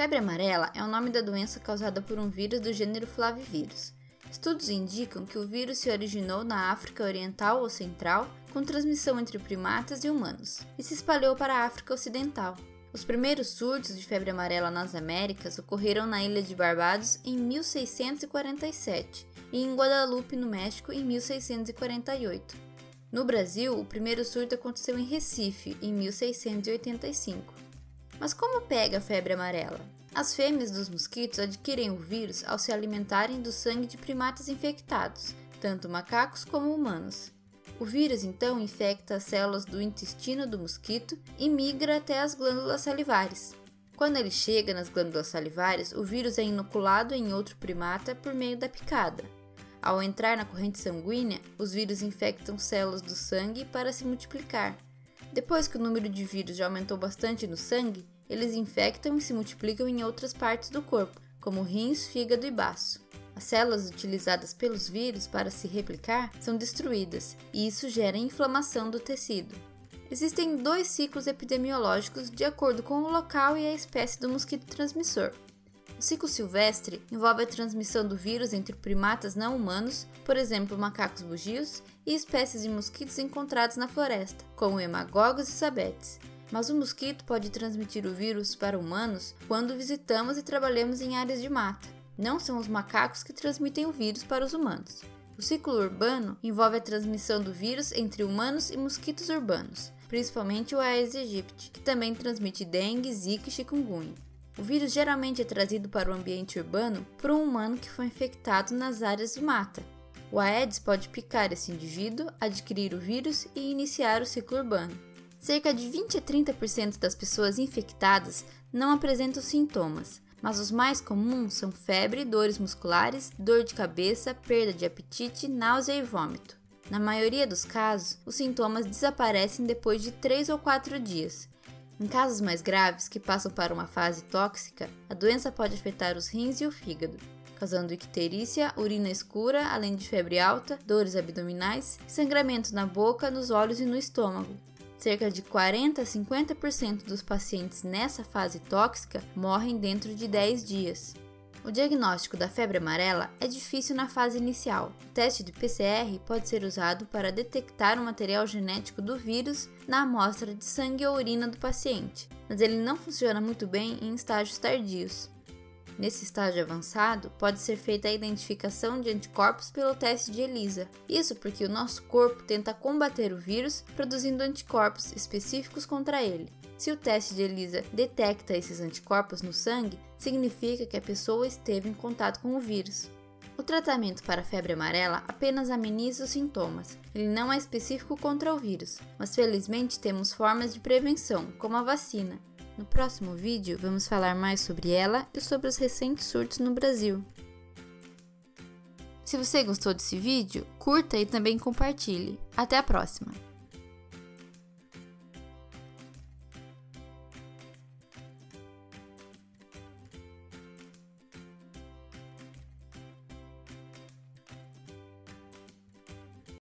Febre amarela é o nome da doença causada por um vírus do gênero Flavivírus. Estudos indicam que o vírus se originou na África Oriental ou Central, com transmissão entre primatas e humanos, e se espalhou para a África Ocidental. Os primeiros surtos de febre amarela nas Américas ocorreram na ilha de Barbados em 1647 e em Guadalupe, no México, em 1648. No Brasil, o primeiro surto aconteceu em Recife, em 1685. Mas como pega a febre amarela? As fêmeas dos mosquitos adquirem o vírus ao se alimentarem do sangue de primatas infectados, tanto macacos como humanos. O vírus então infecta as células do intestino do mosquito e migra até as glândulas salivares. Quando ele chega nas glândulas salivares, o vírus é inoculado em outro primata por meio da picada. Ao entrar na corrente sanguínea, os vírus infectam células do sangue para se multiplicar. Depois que o número de vírus já aumentou bastante no sangue, eles infectam e se multiplicam em outras partes do corpo, como rins, fígado e baço. As células utilizadas pelos vírus para se replicar são destruídas, e isso gera inflamação do tecido. Existem 2 ciclos epidemiológicos de acordo com o local e a espécie do mosquito transmissor. O ciclo silvestre envolve a transmissão do vírus entre primatas não humanos, por exemplo, macacos bugios, e espécies de mosquitos encontrados na floresta, como hemagogos e sabetes. Mas o mosquito pode transmitir o vírus para humanos quando visitamos e trabalhamos em áreas de mata. Não são os macacos que transmitem o vírus para os humanos. O ciclo urbano envolve a transmissão do vírus entre humanos e mosquitos urbanos, principalmente o Aedes aegypti, que também transmite dengue, zika e chikungunya. O vírus geralmente é trazido para o ambiente urbano por um humano que foi infectado nas áreas de mata. O Aedes pode picar esse indivíduo, adquirir o vírus e iniciar o ciclo urbano. Cerca de 20 a 30% das pessoas infectadas não apresentam sintomas, mas os mais comuns são febre, dores musculares, dor de cabeça, perda de apetite, náusea e vômito. Na maioria dos casos, os sintomas desaparecem depois de 3 ou 4 dias. Em casos mais graves, que passam para uma fase tóxica, a doença pode afetar os rins e o fígado, causando icterícia, urina escura, além de febre alta, dores abdominais, sangramento na boca, nos olhos e no estômago. Cerca de 40 a 50% dos pacientes nessa fase tóxica morrem dentro de 10 dias. O diagnóstico da febre amarela é difícil na fase inicial. O teste de PCR pode ser usado para detectar o material genético do vírus na amostra de sangue ou urina do paciente, mas ele não funciona muito bem em estágios tardios. Nesse estágio avançado, pode ser feita a identificação de anticorpos pelo teste de ELISA. Isso porque o nosso corpo tenta combater o vírus produzindo anticorpos específicos contra ele. Se o teste de ELISA detecta esses anticorpos no sangue, significa que a pessoa esteve em contato com o vírus. O tratamento para a febre amarela apenas ameniza os sintomas. Ele não é específico contra o vírus, mas felizmente temos formas de prevenção, como a vacina. No próximo vídeo, vamos falar mais sobre ela e sobre os recentes surtos no Brasil. Se você gostou desse vídeo, curta e também compartilhe. Até a próxima!